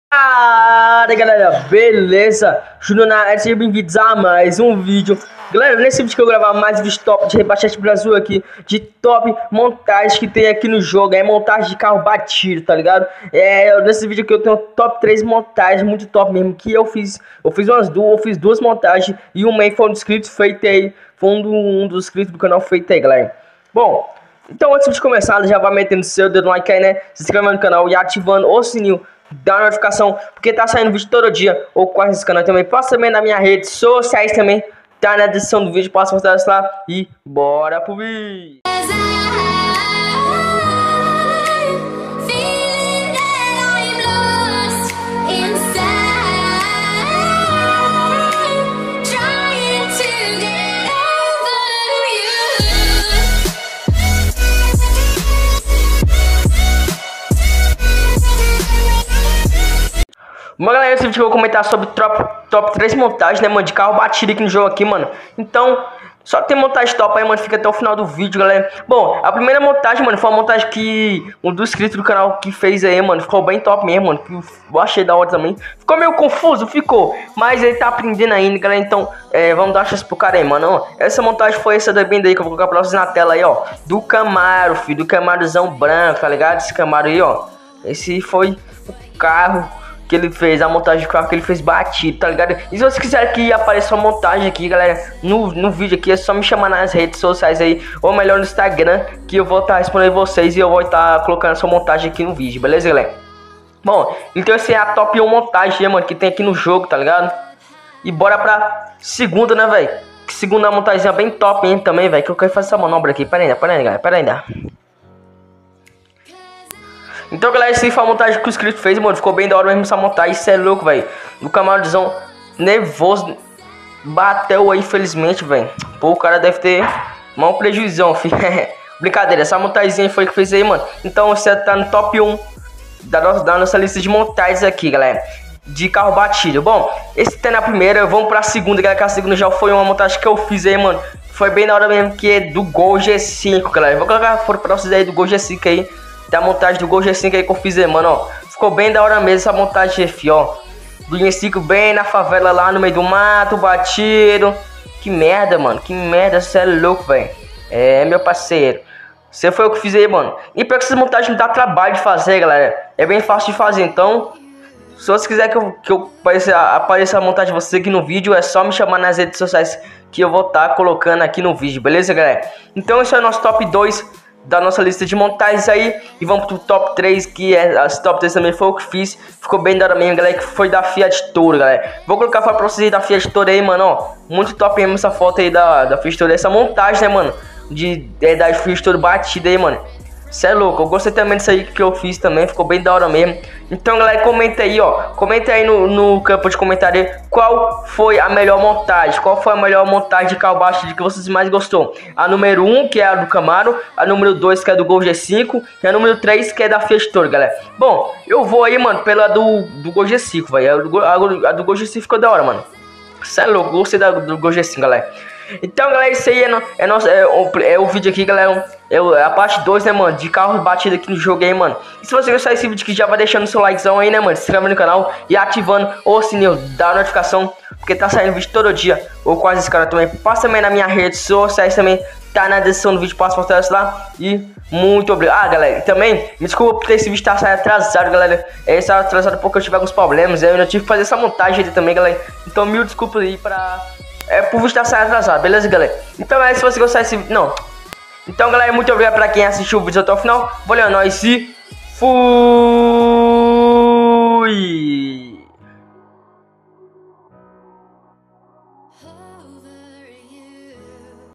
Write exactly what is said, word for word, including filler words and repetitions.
Fala galera, beleza? Júnior na área, sejam bem-vindos a mais um vídeo. Galera, nesse vídeo que eu vou gravar mais vídeos top de Rebachete Brasil aqui, de top montagens que tem aqui no jogo, é montagem de carro batido, tá ligado? É, nesse vídeo aqui eu tenho top três montagens, muito top mesmo, que eu fiz, eu fiz umas duas, eu fiz duas montagens, e uma aí foi um dos inscritos feito aí, foi um, do, um dos inscritos do canal feito aí, galera. Bom, então antes de começar, já vai metendo seu dedo no like aí, né? Se inscrevendo no canal e ativando o sininho da notificação, porque tá saindo vídeo todo dia, ou quase esse canal também. Passa também nas minhas redes sociais também, tá na descrição do vídeo, passa mostrar lá e bora pro vídeo. Bom, galera, esse vídeo eu vou comentar sobre top, top três montagens, né, mano, de carro batido aqui no jogo aqui, mano. Então, só tem montagem top aí, mano, fica até o final do vídeo, galera. Bom, a primeira montagem, mano, foi uma montagem que um dos inscritos do canal que fez aí, mano, ficou bem top mesmo, mano, que eu achei da hora também. Ficou meio confuso, ficou, mas ele tá aprendendo ainda, galera, então, é, vamos dar uma chance pro cara aí, mano. Ó, essa montagem foi essa da bem daí, que eu vou colocar pra vocês na tela aí, ó, do Camaro, filho, do Camarozão branco, tá ligado? Esse Camaro aí, ó, esse foi o carro que ele fez, a montagem de carro que ele fez batido, tá ligado? E se você quiser que apareça uma montagem aqui, galera, no, no vídeo aqui, é só me chamar nas redes sociais aí, ou melhor no Instagram, que eu vou estar tá respondendo vocês e eu vou estar tá colocando essa montagem aqui no vídeo, beleza, galera? Bom, então essa é a top um montagem, mano, que tem aqui no jogo, tá ligado? E bora pra segunda, né, velho? Segunda montagem bem top, hein, também, velho, que eu quero fazer essa manobra aqui. Pera ainda, pera ainda, galera, pera ainda. Então, galera, essa foi a montagem que o inscrito fez, mano. Ficou bem da hora mesmo essa montagem. Isso é louco, velho. O Camarozão nervoso bateu aí, infelizmente, velho. Pô, o cara deve ter mal prejuízo, filho. Brincadeira, essa montagem foi que fez aí, mano. Então, você tá no top um da nossa, da nossa lista de montagens aqui, galera, de carro batido. Bom, esse tá na primeira. Vamos pra segunda, galera, que a segunda já foi uma montagem que eu fiz aí, mano. Foi bem da hora mesmo, que é do Gol G cinco, galera. Vou colocar fora pra vocês aí do Gol G cinco aí. Da montagem do Gol G cinco aí que eu fiz aí, mano, ó. Ficou bem da hora mesmo essa montagem, F, ó. Do G cinco bem na favela lá no meio do mato, batido. Que merda, mano. Que merda, você é louco, velho. É, meu parceiro. Você foi o que fiz aí, mano. E pra que essas montagens não dá trabalho de fazer, galera. É bem fácil de fazer, então. Se você quiser que eu, que eu apareça, apareça a montagem de você aqui no vídeo, é só me chamar nas redes sociais que eu vou estar tá colocando aqui no vídeo, beleza, galera? Então esse é o nosso top dois da nossa lista de montagens aí. E vamos pro top três, que é as top três também foi o que fiz. Ficou bem da hora mesmo, galera, que foi da Fiat Toro, galera. Vou colocar pra vocês aí da Fiat Toro aí, mano, ó. Muito top mesmo essa foto aí da, da Fiat Toro, essa montagem, né, mano, de, é, da Fiat Toro batida aí, mano. Cê é louco, eu gostei também disso aí que eu fiz também, ficou bem da hora mesmo. Então, galera, comenta aí, ó. Comenta aí no, no campo de comentário qual foi a melhor montagem. Qual foi a melhor montagem de carro batido que vocês mais gostou. A número um, que é a do Camaro. A número dois, que é do Gol G cinco. E a número três, que é da Fiat Toro, galera. Bom, eu vou aí, mano, pela do, do Gol G cinco, velho. A, a do Gol G cinco ficou da hora, mano. Cê é louco, gostei da, do Gol G cinco, galera. Então, galera, isso aí é, no, é, nosso, é, o, é o vídeo aqui, galera. É a parte dois, né, mano, de carros batidos aqui no jogo aí, mano. E se você gostar desse vídeo aqui, já vai deixando seu likezão aí, né, mano. Se inscreve no canal e ativando o sininho da notificação, porque tá saindo vídeo todo dia, ou quase esse canal também. Passa também na minha rede sociais também, tá na descrição do vídeo, passa pra vocês lá. E muito obrigado. Ah, galera, também, me desculpa por ter esse vídeo tá saindo atrasado, galera. É, está atrasado porque eu tive alguns problemas, eu não tive que fazer essa montagem aí também, galera. Então, mil desculpas aí pra... É por vídeo estar saindo atrasado, beleza, galera? Então, é, se você gostar desse vídeo... Não. Então, galera, muito obrigado pra quem assistiu o vídeo até o final. Valeu, é nóis e... Fui!